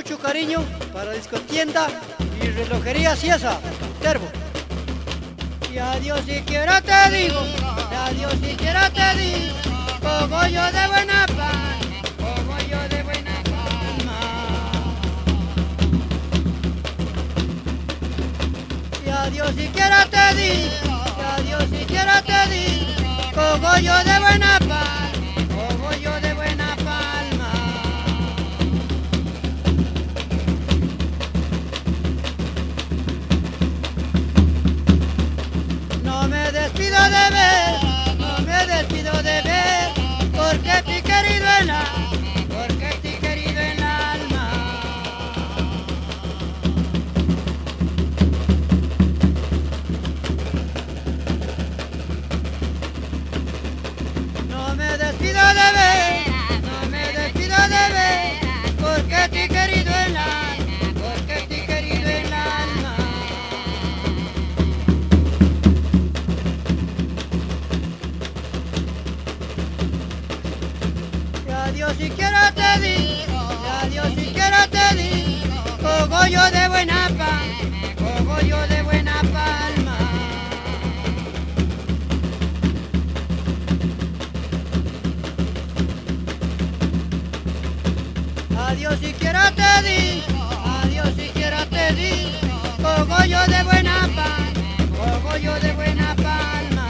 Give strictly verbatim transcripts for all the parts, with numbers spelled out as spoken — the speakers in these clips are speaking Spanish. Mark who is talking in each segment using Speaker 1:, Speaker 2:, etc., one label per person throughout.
Speaker 1: mucho cariño para Discotienda y Relojería Ciesa, Terbo. Y adiós siquiera te digo, y adiós siquiera te digo, cogollo de buena palma, cogollo de buena palma. Y adiós siquiera te digo, y adiós siquiera te digo, cogollo de buena palma, cogollo de buena palma. No me despido de ver, no me despido de ver, porque te he querido en la, porque te he querido en la alma. No me despido de ver, no me despido de ver, porque te he querido en la, porque te he querido en la alma. Y adiós siquiera te digo, y adiós siquiera te digo, cogollo de buena palma, cogollo de buena palma. Adiós siquiera te digo, adiós siquiera te digo, cogollo de buena palma, cogollo de buena palma.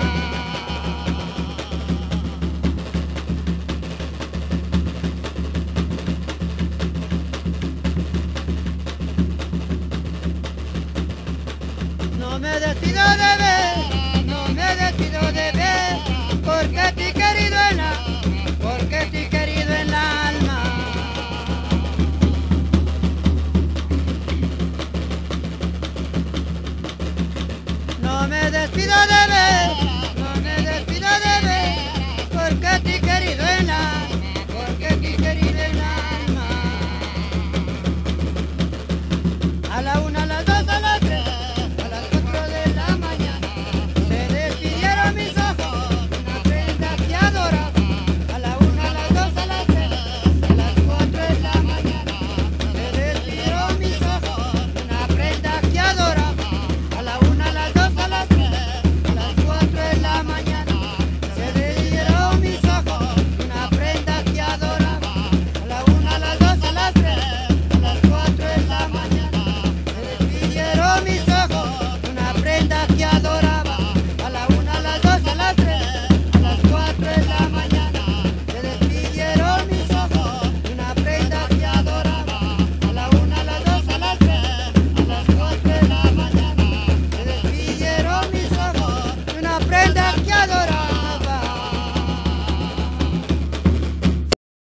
Speaker 1: No me despido de ver.